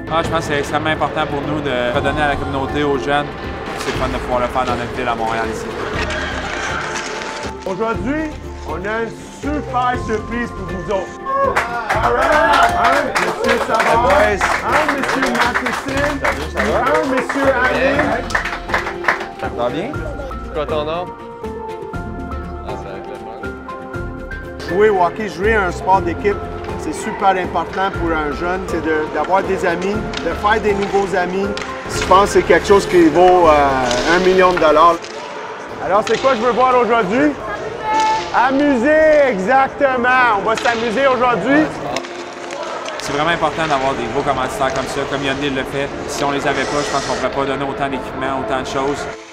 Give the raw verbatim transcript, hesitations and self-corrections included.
Ah, je pense que c'est extrêmement important pour nous de redonner à la communauté, aux jeunes. C'est fun de pouvoir le faire dans notre ville à Montréal ici. Aujourd'hui, on a une super surprise pour vous autres. All right. Un, Monsieur Savard, un, Monsieur Matheson, un, Monsieur Alain. Ça va bien? C'est quoi ton nom? Ah, ça va être le fun. Jouer au hockey, jouer à un sport d'équipe, c'est super important pour un jeune. C'est d'avoir des amis, de faire des nouveaux amis. Je pense que c'est quelque chose qui vaut euh, un million de dollars. Alors, c'est quoi je veux voir aujourd'hui? Amuser, exactement. On va s'amuser aujourd'hui. C'est vraiment important d'avoir des gros commanditaires comme ça, comme Hyundai le fait. Si on les avait pas, je pense qu'on ne pourrait pas donner autant d'équipements, autant de choses.